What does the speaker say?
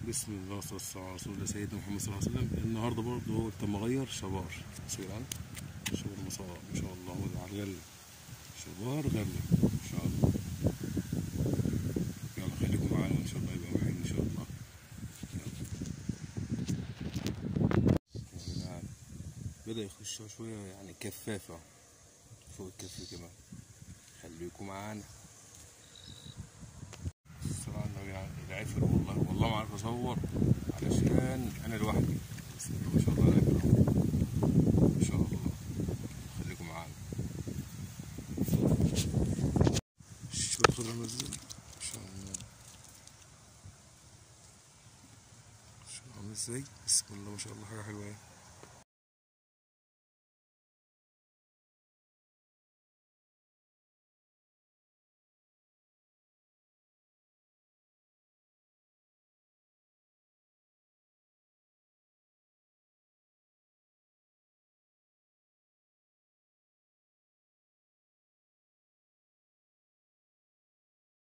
بسم الله والصلاة على رسول الله سيدنا محمد صلى الله عليه وسلم. النهارده برضه قلت اما اغير شبار. بص يا جدعان، شبار ما شاء الله، على الغله شبار غله ما شاء الله. يلا خليكم معانا ان شاء الله يبقى محين ان شاء الله. يا جدعان بدأ يخش شوية يعني كفافة فوق الكف كمان، خليكم معانا. الصراحة يعني العفر والله ما عارف اصور علشان انا لوحدي، بس ما شاء الله العفر ما شاء الله. خليكم معانا. شوف الخضرة نزل ما شاء الله، شوف عامل ازاي، بسم الله ما شاء الله، حاجة حلوة اهي.